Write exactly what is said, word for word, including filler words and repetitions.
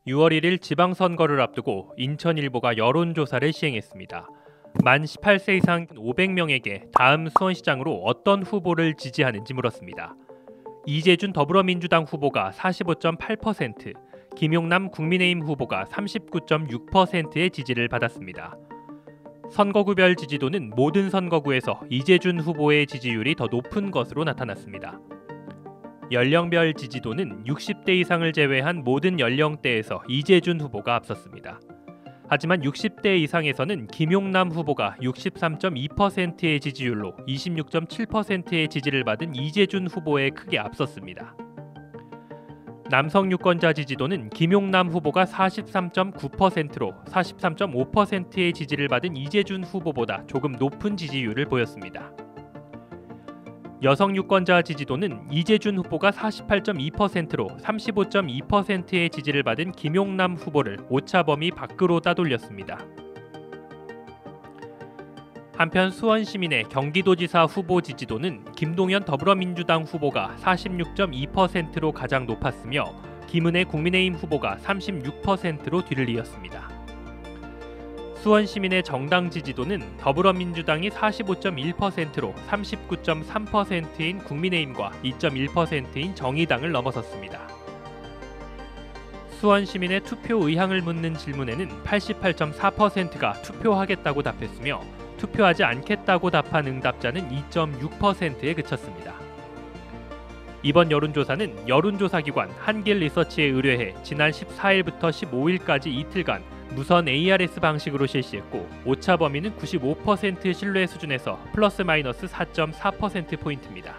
유월 일일 지방선거를 앞두고 인천일보가 여론조사를 시행했습니다. 만 십팔 세 이상 오백 명에게 다음 수원시장으로 어떤 후보를 지지하는지 물었습니다. 이재준 더불어민주당 후보가 사십오 점 팔 퍼센트, 김용남 국민의힘 후보가 삼십구 점 육 퍼센트의 지지를 받았습니다. 선거구별 지지도는 모든 선거구에서 이재준 후보의 지지율이 더 높은 것으로 나타났습니다. 연령별 지지도는 육십 대 이상을 제외한 모든 연령대에서 이재준 후보가 앞섰습니다. 하지만 육십 대 이상에서는 김용남 후보가 육십삼 점 이 퍼센트의 지지율로 이십육 점 칠 퍼센트의 지지를 받은 이재준 후보에 크게 앞섰습니다. 남성 유권자 지지도는 김용남 후보가 사십삼 점 구 퍼센트로 사십삼 점 오 퍼센트의 지지를 받은 이재준 후보보다 조금 높은 지지율을 보였습니다. 여성 유권자 지지도는 이재준 후보가 사십팔 점 이 퍼센트로 삼십오 점 이 퍼센트의 지지를 받은 김용남 후보를 오차 범위 밖으로 따돌렸습니다. 한편 수원시민의 경기도지사 후보 지지도는 김동연 더불어민주당 후보가 사십육 점 이 퍼센트로 가장 높았으며 김은혜 국민의힘 후보가 삼십육 퍼센트로 뒤를 이었습니다. 수원시민의 정당 지지도는 더불어민주당이 사십오 점 일 퍼센트로 삼십구 점 삼 퍼센트인 국민의힘과 이 점 일 퍼센트인 정의당을 넘어섰습니다. 수원시민의 투표 의향을 묻는 질문에는 팔십팔 점 사 퍼센트가 투표하겠다고 답했으며 투표하지 않겠다고 답한 응답자는 이 점 육 퍼센트에 그쳤습니다. 이번 여론조사는 여론조사기관 한길리서치에 의뢰해 지난 십사 일부터 십오 일까지 이틀간 무선 에이아르에스 방식으로 실시했고 오차 범위는 구십오 퍼센트 신뢰 수준에서 플러스 마이너스 사 점 사 퍼센트 포인트입니다.